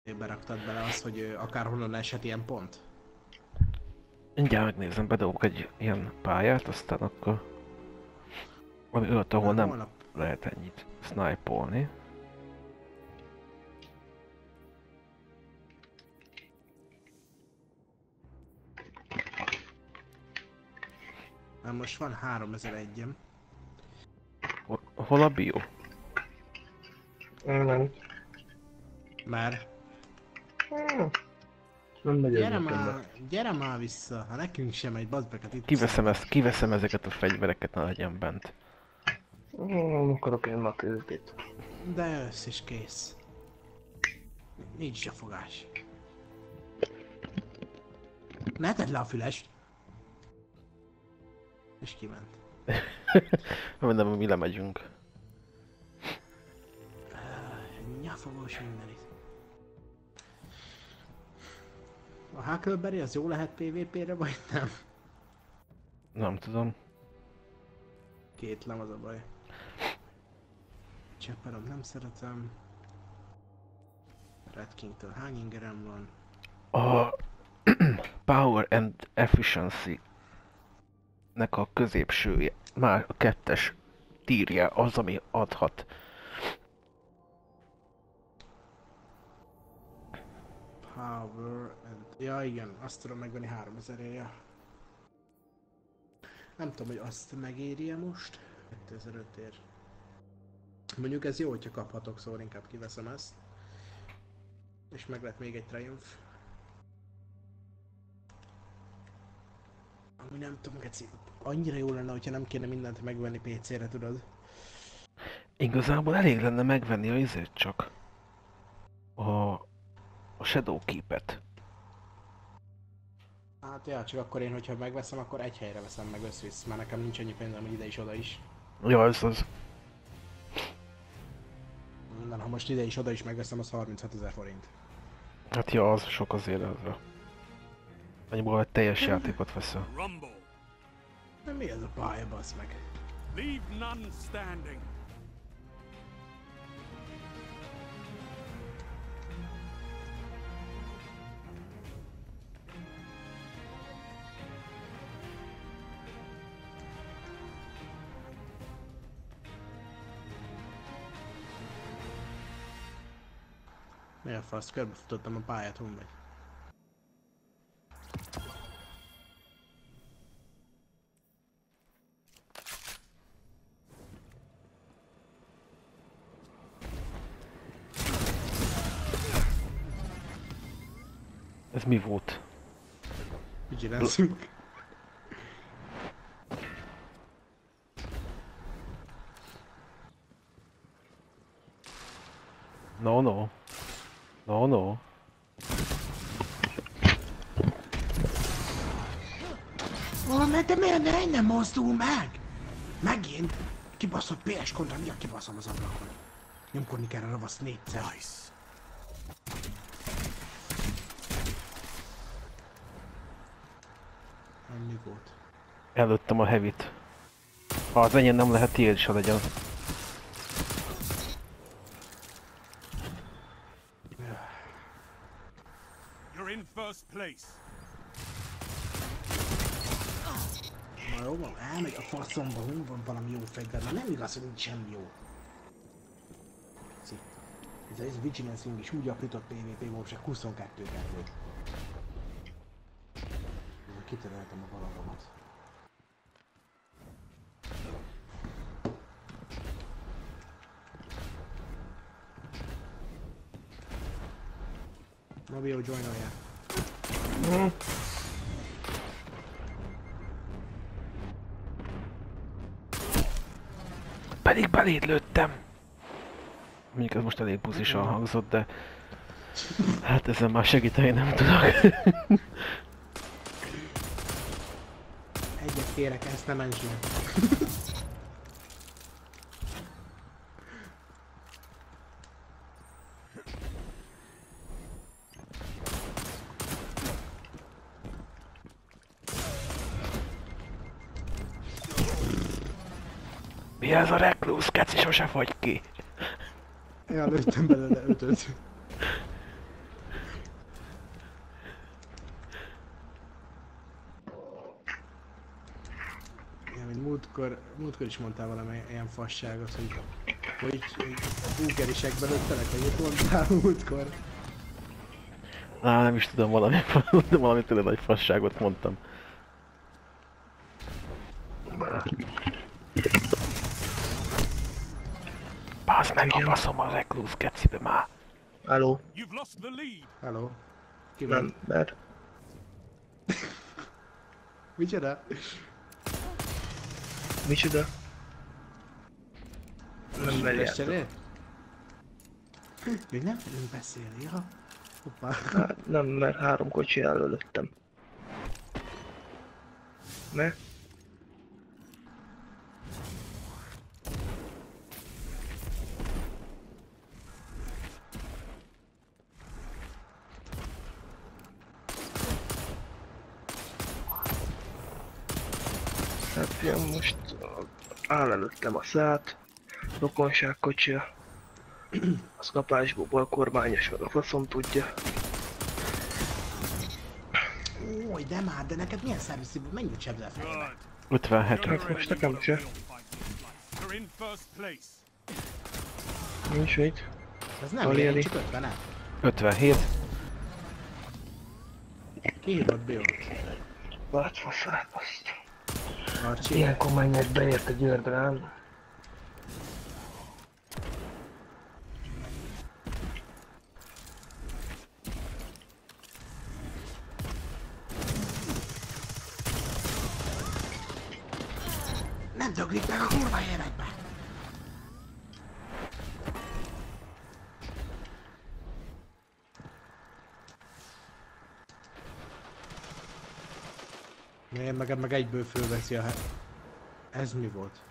Beraktad bele azt, hogy akárhonnan eshet ilyen pont? Mindjárt megnézem, bedobok egy ilyen pályát, aztán akkor... Ami olyat, ahol nem Holnap. lehet ennyit snipe-olni. Mert most van 3001-em. Hol a bio? Nem. Már. Nem megy ez Gyere nekem be. már, gyere már vissza, ha nekünk sem megy, bazd meg, hát itt Kiveszem ezeket a fegyvereket, ne legyen bent. Nem akarok én matizét. De jössz és kész. Nincs a fogás. Ne tedd le a fülest! És kiment. Nem, mi lemegyünk. Nyafogós mindenit. A Huckleberry az jó lehet PvP-re, vagy nem? Nem tudom. Kétlem az a baj. Cseppelom nem szeretem. Red King-től hány ingerem van? A Power and Efficiency nek a középsője, már a 2-es tírja az, ami adhat. Power and... Ja igen, azt tudom megvenni 3000-ére. Nem tudom, hogy azt megéri-e most. 2005 ér. Mondjuk ez jó, hogyha kaphatok, szóval inkább kiveszem ezt. És meg lett még egy Triumph. Ami nem tudom, geci, annyira jó lenne, hogyha nem kéne mindent megvenni PC-re, tudod? Igazából elég lenne megvenni a izét csak. A Shadow Keep-et. Hát ja, csak akkor én, hogyha megveszem, akkor egy helyre veszem meg összvisz, mert nekem nincs annyi pénzem, hogy ide is oda is. Ja, ez az. Minden, ha most ide is oda is megveszem, az 36 000 forint. Hát ja, az sok azért ezzel. Annyiból egy teljes játékot veszel. De mi ez a pálya, bassz meg? Leave none standing. Mi a fasz? Körbefutottam a pályát, hol megy? Ez mi volt? Vigilance. No, no. No, no. Valami, de miért nem mozdul meg? Megint? Kibaszott PS kontra, mi a kibaszom az ablakon? Nyomkodni kell a ravasz 4-szer. Nice. Mi volt? Előttem a heavy-t. Ha az enyém nem lehet, tiéd se legyen. You're in first place. Na jó van, elmegy a faszomba, hol van valami jó fegyver, mert nem igaz, hogy nincs semmi jó. Ez Vigilance Wing is úgy aprított PvP volt, csak 22 kerül. Kitöröltem a balagomat. Nobio, joinoljál. Pedig beléd lőttem! Mondjuk ez most elég buzisan hangzott, de... Hát ezen már segíteni nem tudok. Egyet kérek, ezt nem mentsd meg. Mi ez a Recluse? Keci sose fagy ki! Ja, lőttem belőle 5-öt. múltkor is mondtál valami ilyen fasságot, hogy búgerisekben lőttelek, vagy mit mondtál múltkor? Á, nem is tudom, valami tőle nagy fasságot mondtam. Bász meg a baszom a Recluse kecibe már! Halló? You've lost the lead. Hello? Ki van? Nem, mert... Micsoda? Micsoda? Nem merjáltam. Cserél? Még nem tudunk beszélni, ja? Hoppá. Hát nem, mert 3 kocsi előttem. Ne? Hát fiam, most áll előttem a szát, rokonság kocsia. Az kapásból kormányos van, a faszom tudja. Ój, de már, de neked milyen szervisziből, mennyit sebzel fejbe? Good. 57. Hát most nekem se. You're in first place. Nincs mit. Ez nem Valieri. ilyen, csak 50 -e. 57. Ki hívott Bill? Bát faszát azt. Archie? Ilyenkor mennyek beért a györdrám. Nem döglik meg a kurva életbe! Miért meg egyből fölveszi a Ez mi volt?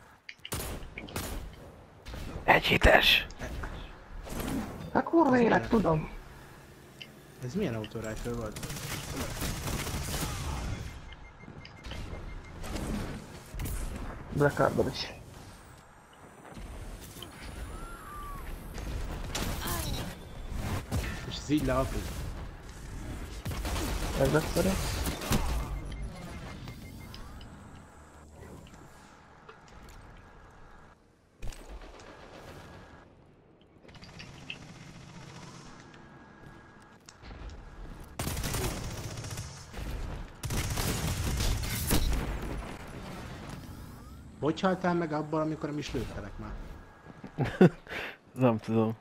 Egy hites! Hát kurva élet, tudom. Ez milyen autorifle volt? Black Arbor is. És ez így leapít? Ez akkor egy. Hogy haltál meg abban, amikor nem is lőttelek már? Nem tudom.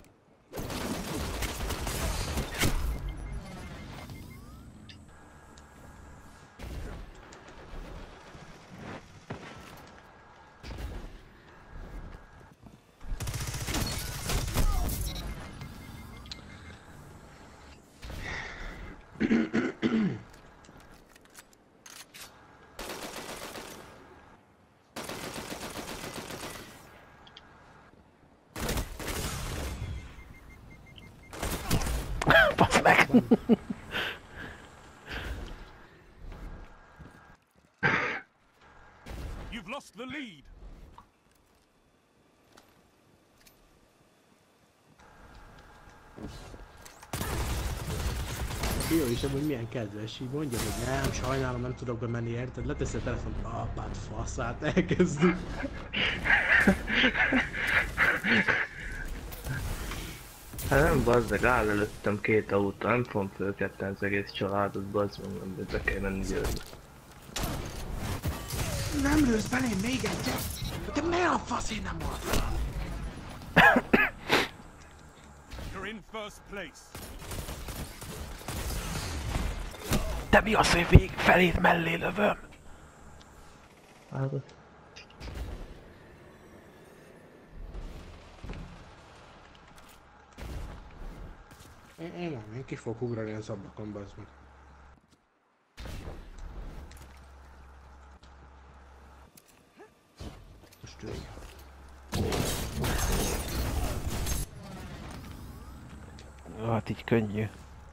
Basz meg! You've lost the lead. Jó, és amúgy milyen kedves, így mondja, hogy nem, sajnálom, nem tudok bemenni, érted? Leteszi a telefont, apád faszát, elkezdi. Hát nem bazdeg, áll előttem 2 autó, nem fogom fölketten az egész családot, bazd meg, nem be kell menni győrni. Nem lősz belém még egyet? De miért a fasz én nem voltam? You're in first place. De mi az, hogy végig feléd mellé lövöm? Állod. Én ki fogok ugrani az ablakon, bazd meg. Most ülj. Hát így könnyű.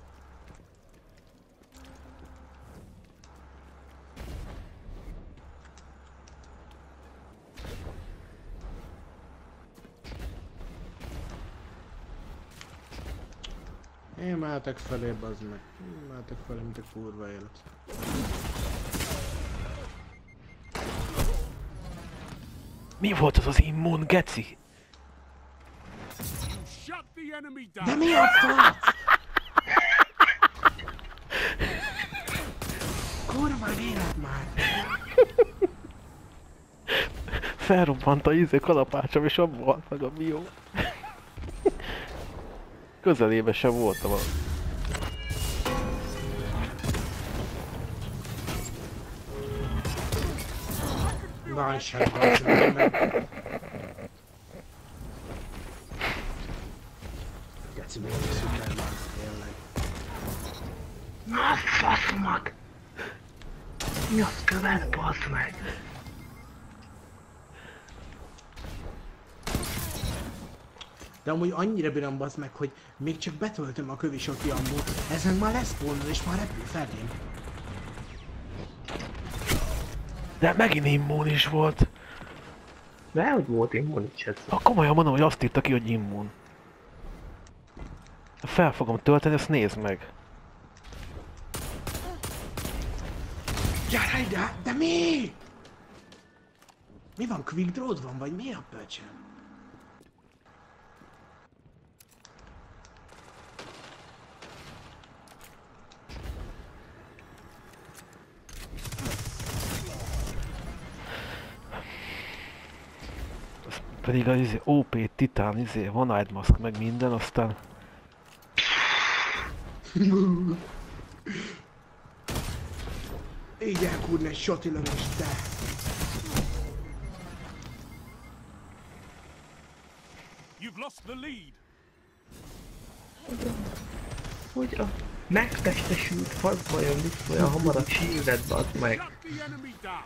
Én mehetek felé, bazd meg. Én mehetek felé, mint a kurva élet. Mi volt az az immun, geci? You shut the enemy De down. mi a fasz? Kurva élet már! Felrobbant a izé kalapácsom, és abban halt meg a bió. Közelébe sem voltam a... Válság az meg. Geci, még egy Superman, tényleg. Na faszomat! Mi az követ, bassz meg? De amúgy annyira bírom bazd meg, hogy még csak betöltöm a kövisoti ammót, ezen már lesz volna és már repül felém. De megint immun is volt. Dehogy volt immunicset. Komolyan mondom, hogy azt írta ki, hogy immun. Fel fogom tölteni, ezt nézd meg. Gyere ide! De mi? Mi van? Quick Draw-d van, vagy mi a pöcsön? Pedig az izé, OP Titán, izé, One-Eyed Mask, meg minden, aztán... Így elkúrni egy sotilövés, te! You've lost the lead. Hogy a megtestesült faszba jön vissza olyan hamar a shieldet, bassz meg. Shut the enemy down.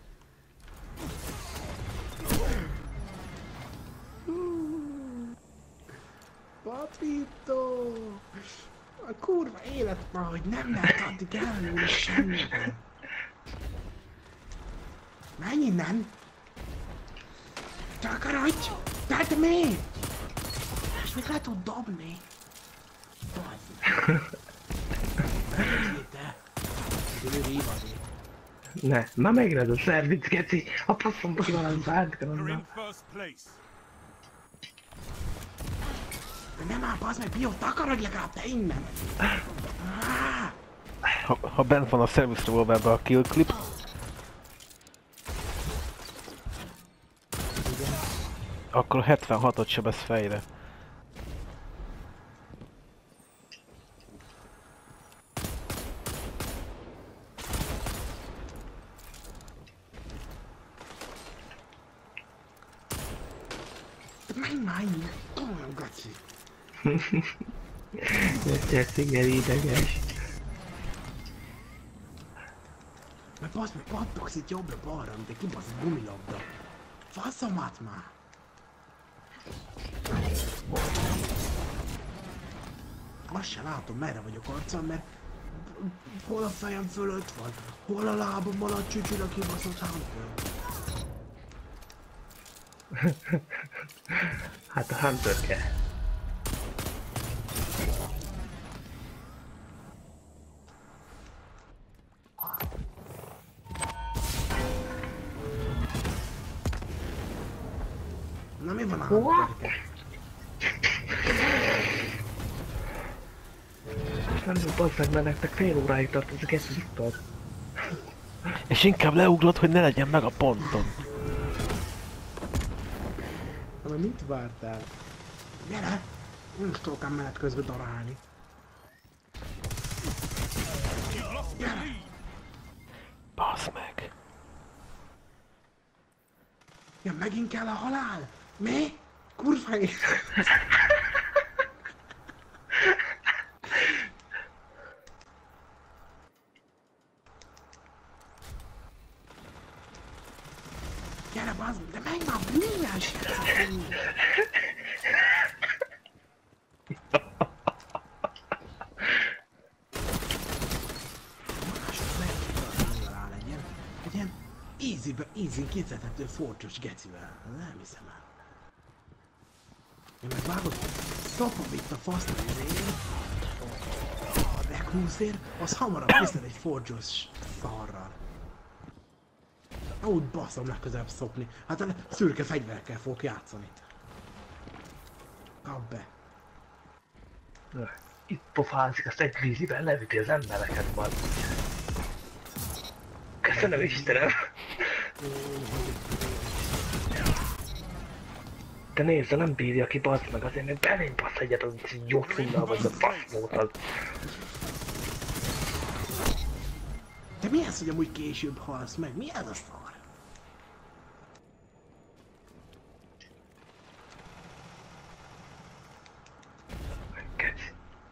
Papito! A kurva élet már, hogy nem lehet addig elmúlni semmiben. Menj innen! Takarodj! Tedd mi! És még le tud dobni. Bazd. Te! Ő rívadni. Ne, már megred a szervic, geci! A faszomba ki van az You're in bánkranna. first place. De nem áll, bazd meg, Bio, takarodj legalább te innen! Ha bent van a Service Revolverben a kill clip, akkor 76-ot sebez fejre. Menj már innen! Olyan gaci! Jessinger ideges. Mert bazd meg, pattogsz itt jobbra-balra, mint egy kibaszott gumilabda. Faszomat már! Azt se látom, merre vagyok arcom, mert hol a fejem fölött van, hol a lábam alatt csücsül a kibaszott Hunter. Hát a Hunter kell. Na mi van a Hunter? Nem jó, bassz meg, mert nektek fél óráig tart ezek ezt utat. És inkább leugrott, hogy ne legyen meg a ponton. Na mit vártál? Gyere! Nem is tudok ám menet közben darálni. You've lost the lead. Basz meg. Ja, megint kell a halál? Mi? Kurva élet! Gyere, bazd, de menj már, minden sérteni! Egy ilyen easy készíthető forcsos gecivel. Nem hiszem el. Én meg vágod, szapom itt a faszt a recluse-ér, az hamarabb viszed egy forcsos szarral. Úgy baszom legközelebb szopni. Hát a szürke fegyverkel fogok játszani. Kap be. Itt pofázik, azt egy víziben leüti az embereket, majd. Köszönöm Istenem! De nézd, nem bírja ki, bazd meg, azért még belém basz egyet, az jót hunnal vagy a baszmót. De mi ez, hogy amúgy később halsz meg? Mi ez a szar? Keci.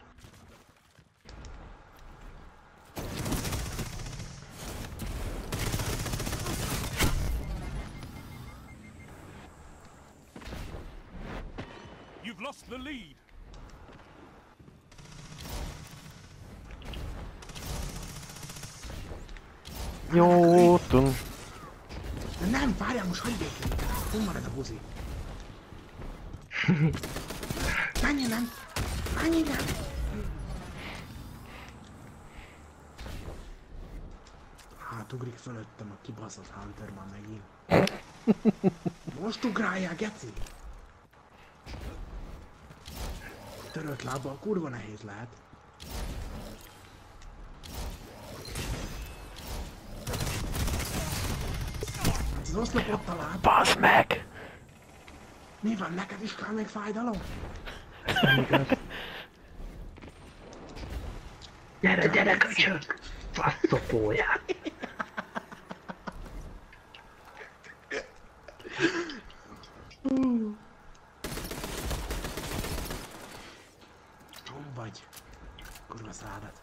You've lost the lead. Jó, tum. De nem, várjál, most hagyd békén. Hol marad a buzi? Menj innen! Menj innen! Hát ugrik fölöttem a kibaszott Hunter már megint. Most ugráljál, geci! Törött lábbal kurva nehéz lehet. Az oszlopot talált. Bazd meg! Mi van, neked is kell még fájdalom? Nem igaz. Gyere, gyere, köcsög! Faszopóját! Hol vagy? Kurva szádat.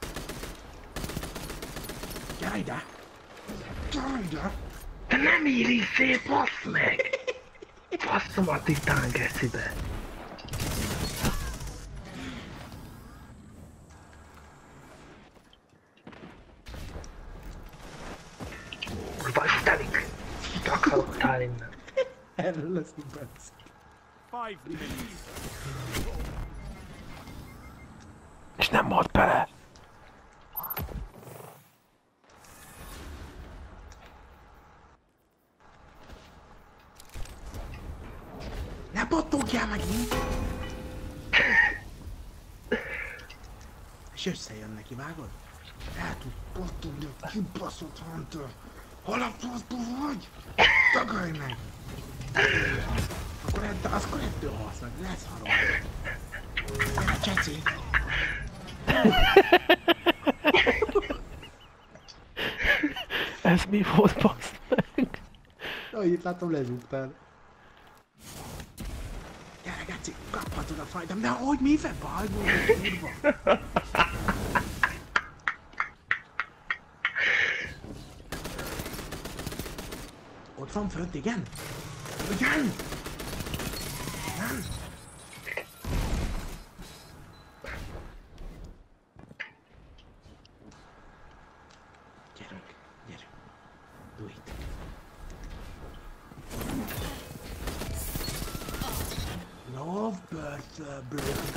Gyere ide! Gyere ide! De nem éri szép, bassz meg! Basszom a titán gecibe! Kurva istenik! Akarok innen! Erről lesz perc. 5 minutes. És nem volt bele. Ne pattogjál megint! És összejön neki, vágod? El tud pattogni a kibaszott Hunter! Hol a faszba vagy? Tagadj meg! Akkor ettől halsz meg, lesz harom. Gyere, cseci! Ez mi volt, bazd meg? Jaj, itt látom, lezúgtál. Gyere, geci, kaphatod a fajdam, de hogy mi fel? Bajból, kurva! Ott van fönt, igen? Igen? Nem? Gyerünk, gyerünk. Do it. Love birth, blood.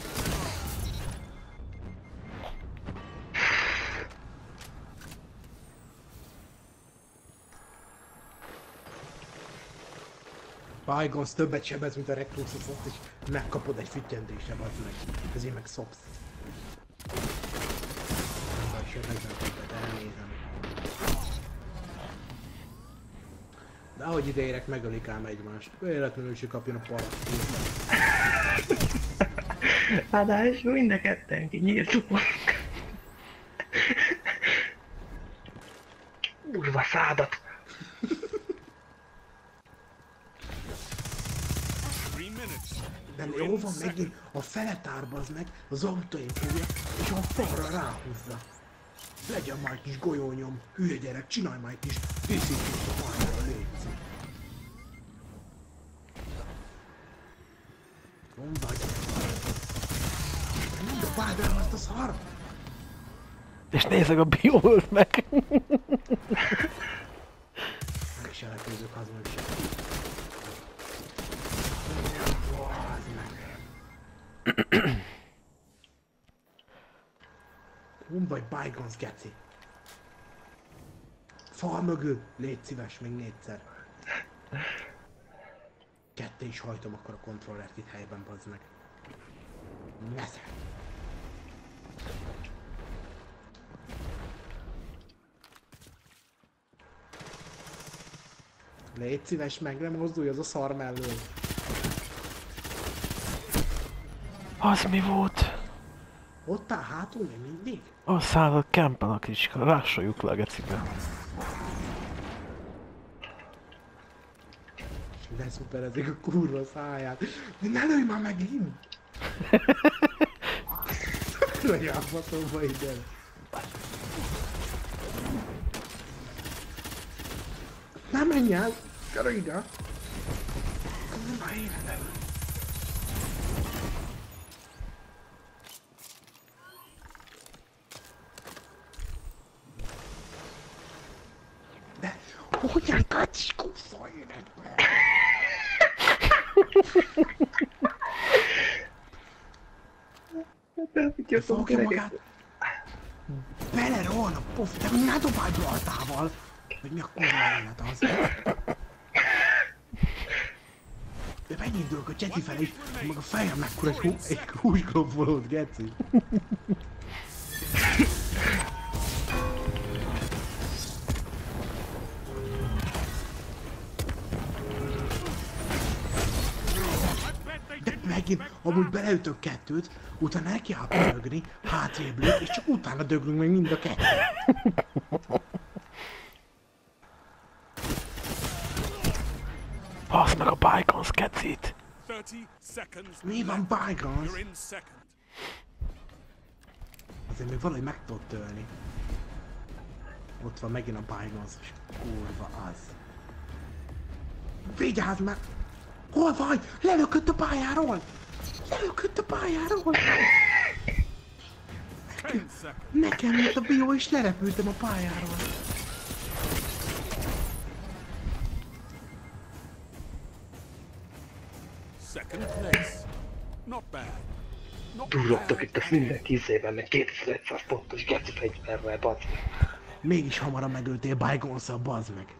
Bygons többet sebez, mint a Reclusus-ot, és megkapod egy füttyentésre, bazd meg. Ezért meg szopsz. Nem baj, sebezem többet, elnézem. De ahogy ideérek, megölik ám egymást. Véletlenül se kapjon a paraszt. Ráadásul mind a ketten kinyíltunk. Kurva szádat! 3 minutes. De jó van, megint a fele tárbazd meg, az autóim fogja, és a falra ráhúzza. Legyen már egy kis golyónyom, hülye gyerek, csinálj már egy kis díszítést a pályára, létszik. Mondd vagy. Nem dobáld el azt a szar! És nézzek a biót meg! Meg is elképzők az meg sem. Hol vagy, Bygons, geci? Fal mögül, légy szíves, még 4-szer. Ketté is hajtom akkor a kontrollert itt helyben, bazd meg. Nesze. Légy szíves, meg nem mozdulj az a szar mellől. Az mi volt? Ott áll hátul még mindig? A szállat kempel a kicska, rássoljuk le a gecibe. De szuperezik a kurva száját. De ne lőj már megint! Lőj a faszomba ide! Nem menj el! Gyere ide! Nem már életem! De hogyan kacsis kufa életbe? Fogja magát! Belerohan a pof, de ne dobálj baltával! Vagy mi a kurva élet az? De megint dőlök a cseti fele is, meg a fejem mekkora egy húsglobolót, geci. De megint, amúgy beleütök kettőt, utána neki áll dögni, hátrébb lők, és csak utána döglünk meg mind a kettőt. Basz meg a Bygons gecit! 30 seconds. Mi van, Bygons? You're in second. Azért még valahogy meg tudod tölni. Ott van megint a Bygons, és kurva az. Vigyázz meg! Hol vagy? Lelökött a pályáról! Lelökött a pályáról! 10 seconds. Nekem jött a bió, és lerepültem a pályáról. Second place. Not bad. Not Durrogtok bad. itt azt mindenki izében, meg 2100 pontos geci fegyverrel, bazd meg. Mégis hamarabb megöltél Bygons-szal, bazd meg.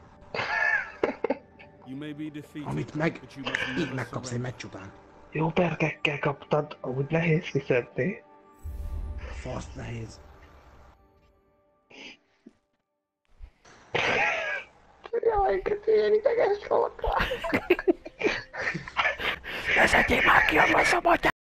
You may be defeated, Amit meg, but you must így never megkapsz egy surrender. meccs után. Jó perkekkel kaptad, amúgy nehéz viszedni. Faszt nehéz. Jaj, keci, ilyen ideges voltál. Vezetjél már ki a faszomat!